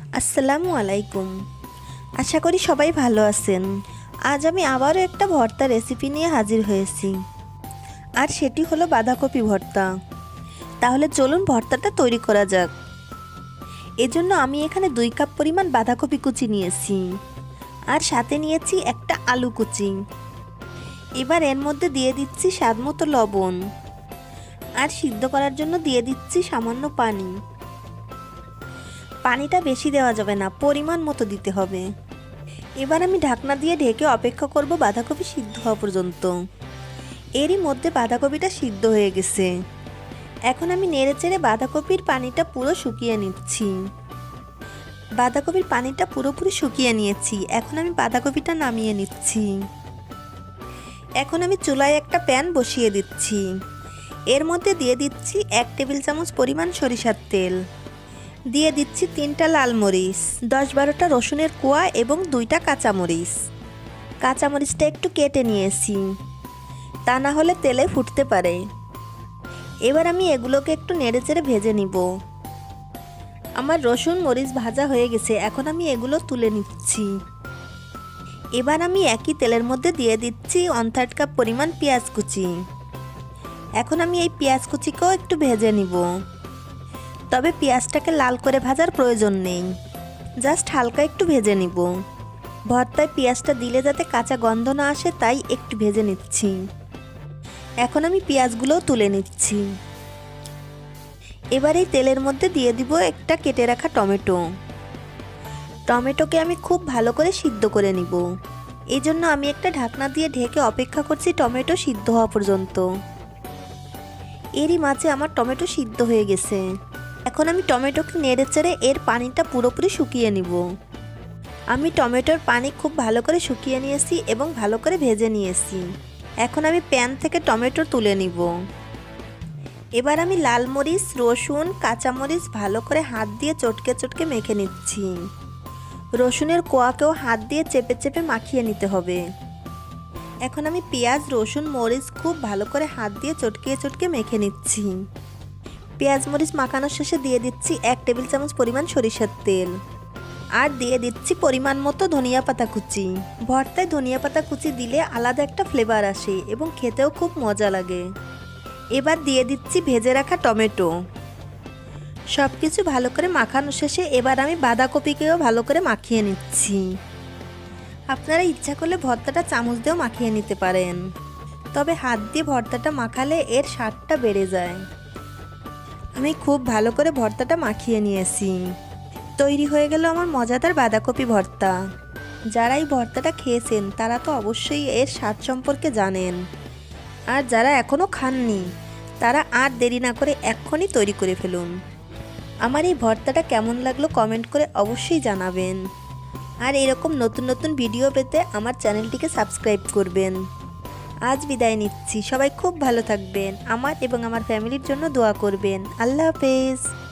আসসালামু আলাইকুম। আশা করি সবাই ভালো আছেন। আজ আমি আবারও একটা ভর্তা রেসিপি নিয়ে হাজির হয়েছি, আর সেটি হলো বাঁধাকপি ভর্তা। তাহলে চলুন ভর্তাটা তৈরি করা যাক। এজন্য আমি এখানে 2 কাপ পরিমাণ বাঁধাকপি কুচি নিয়েছি, আর সাথে নিয়েছি একটা আলু কুচি। এবার এর মধ্যে দিয়ে দিচ্ছি স্বাদমতো লবণ, আর সিদ্ধ করার জন্য দিয়ে দিচ্ছি সামান্য পানি। পানিটা বেশি দেওয়া যাবে না, পরিমাণ মতো দিতে হবে। এবার আমি ঢাকনা দিয়ে ঢেকে অপেক্ষা করব বাঁধাকপি সিদ্ধ হওয়া পর্যন্ত। এরই মধ্যে বাঁধাকপিটা সিদ্ধ হয়ে গেছে। এখন আমি নেড়েচেড়ে বাঁধাকপির পানিটা পুরো শুকিয়ে নিচ্ছি। বাঁধাকপির পানিটা পুরোপুরি শুকিয়ে নিয়েছি। এখন আমি বাঁধাকপিটা নামিয়ে নিচ্ছি। এখন আমি চুলায় একটা প্যান বসিয়ে দিচ্ছি। এর মধ্যে দিয়ে দিচ্ছি 1 টেবিল চামচ পরিমাণ সরিষার তেল। দিয়ে দিচ্ছি 3টা লাল মরিচ, 10-12টা রসুনের কোয়া এবং 2টা কাঁচামরিচ। কাঁচামরিচটা একটু কেটে নিয়েছি, তা না হলে তেলে ফুটতে পারে। এবার আমি এগুলোকে একটু নেড়েচেড়ে ভেজে নিব। আমার রসুন মরিচ ভাজা হয়ে গেছে। এখন আমি এগুলো তুলে নিচ্ছি। এবার আমি একই তেলের মধ্যে দিয়ে দিচ্ছি 1/3 কাপ পরিমাণ পেঁয়াজ কুচি। এখন আমি এই পেঁয়াজ কুচিকেও একটু ভেজে নিব। তবে পেঁয়াজটাকে লাল করে ভাজার প্রয়োজন নেই, জাস্ট হালকা একটু ভেজে নিব। ভর্তায় পেঁয়াজটা দিলে যাতে কাঁচা গন্ধ না আসে, তাই একটু ভেজে নিচ্ছি। এখন আমি পেঁয়াজগুলোও তুলে নিচ্ছি। এবার এই তেলের মধ্যে দিয়ে দিব একটা কেটে রাখা টমেটো। টমেটোকে আমি খুব ভালো করে সিদ্ধ করে নিব। এই জন্য আমি একটা ঢাকনা দিয়ে ঢেকে অপেক্ষা করছি টমেটো সিদ্ধ হওয়া পর্যন্ত। এরই মাঝে আমার টমেটো সিদ্ধ হয়ে গেছে। এখন আমি টমেটোকে নেড়েচেড়ে এর পানিটা পুরোপুরি শুকিয়ে নিব। আমি টমেটোর পানি খুব ভালো করে শুকিয়ে নিয়েছি এবং ভালো করে ভেজে নিয়েছি। এখন আমি প্যান থেকে টমেটো তুলে নিব। এবার আমি লাল মরিচ, রসুন, কাঁচামরিচ ভালো করে হাত দিয়ে চটকে চটকে মেখে নিচ্ছি। রসুনের কোয়াকেও হাত দিয়ে চেপে চেপে মাখিয়ে নিতে হবে। এখন আমি পেঁয়াজ, রসুন, মরিচ খুব ভালো করে হাত দিয়ে চটকে চটকে মেখে নিচ্ছি। পেঁয়াজ মরিচ মাখানোর শেষে দিয়ে দিচ্ছি 1 টেবিল চামচ পরিমাণ সরিষার তেল, আর দিয়ে দিচ্ছি পরিমাণ মতো ধনিয়া পাতা কুচি। ভর্তায় ধনিয়া পাতা কুচি দিলে আলাদা একটা ফ্লেভার আসে এবং খেতেও খুব মজা লাগে। এবার দিয়ে দিচ্ছি ভেজে রাখা টমেটো। সব কিছু ভালো করে মাখানো শেষে এবার আমি বাঁধাকপিকেও ভালো করে মাখিয়ে নিচ্ছি। আপনারা ইচ্ছা করলে ভর্তাটা চামচ দিয়েও মাখিয়ে নিতে পারেন, তবে হাত দিয়ে ভর্তাটা মাখালে এর স্বাদটা বেড়ে যায়। আমি খুব ভালো করে ভর্তাটা মাখিয়ে নিয়েছি। তৈরি হয়ে গেল আমার মজাদার বাঁধাকপি ভর্তা। যারা এই ভর্তাটা খেয়েছেন তারা তো অবশ্যই এর স্বাদ সম্পর্কে জানেন, আর যারা এখনও খাননি তারা আর দেরি না করে এক্ষুনি তৈরি করে ফেলুন। আমার এই ভর্তাটা কেমন লাগলো কমেন্ট করে অবশ্যই জানাবেন। আর এরকম নতুন নতুন ভিডিও পেতে আমার চ্যানেলটিকে সাবস্ক্রাইব করবেন। আজ বিদায় নিচ্ছি। সবাই খুব ভালো থাকবেন। আমার এবং আমার ফ্যামিলির জন্য দোয়া করবেন। আল্লাহ হাফেজ।